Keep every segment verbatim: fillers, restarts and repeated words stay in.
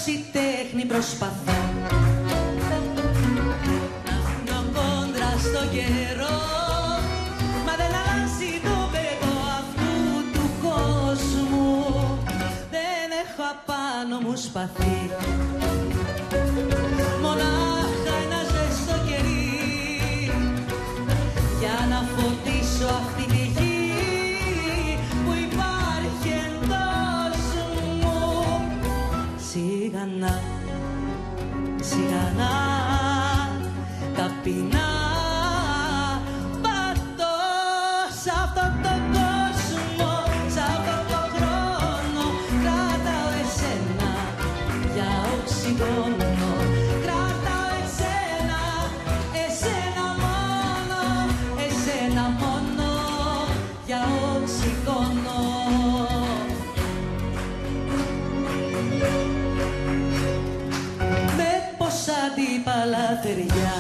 όση τέχνη προσπαθώ να βγω κόντρα στο καιρό, μα δεν αλλάζει το πεδό αυτού του κόσμου. Δεν έχω απάνω μου σπαθί, μονάχα ένα ζεστό κερί για να φωτίσω αυτή τη γη που υπάρχει εντός μου. Σιγανά, σιγανά, ταπεινά πατώ σ' αυτόν τον κόσμο, σ' αυτόν τον χρόνο. Κρατάω εσένα για οξυγόνο, κρατάω εσένα, εσένα μόνο, εσένα μόνο για οξυγόνο. Με πόσα αντίπαλα θεριά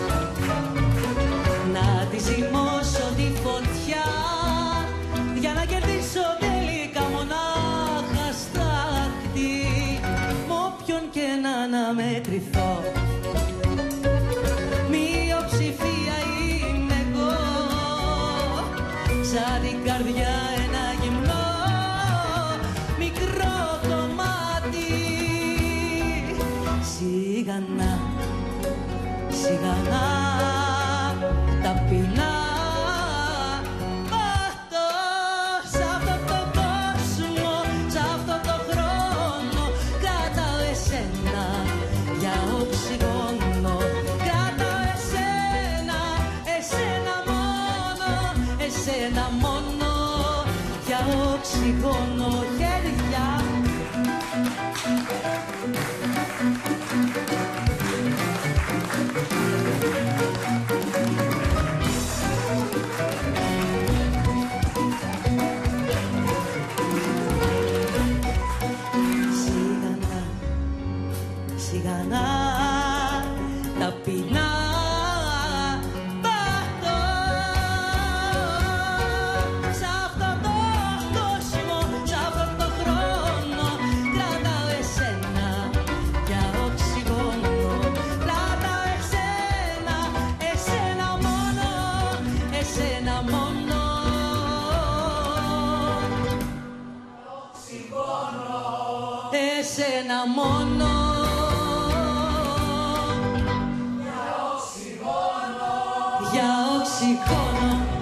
να τη ζυμώσω τη φωτιά, για να κερδίσω τελικά μονάχα στάχτη, μ' όποιον και να αναμετρηθώ. Μειοψηφία είμαι εγώ, σαν την καρδιά ένα γυμνό μικρό κομμάτι. Σιγανά, σιγανά, ταπεινά πατώ σ' αυτόν τον κόσμο, σ' αυτόν τον χρόνο. Κρατάω εσένα για οξυγόνο, κρατάω εσένα, εσένα μόνο, εσένα μόνο για οξυγόνο. Χέρια. Σιγανά, σιγανά, ταπεινά πατώ σ' αυτόν τον κόσμο, σ' αυτόν τον χρόνο. Κρατάω εσένα για οξυγόνο, κρατάω εσένα, εσένα μόνο, εσένα μόνο. Εσένα μόνο για οξυγόνο, για οξυγόνο.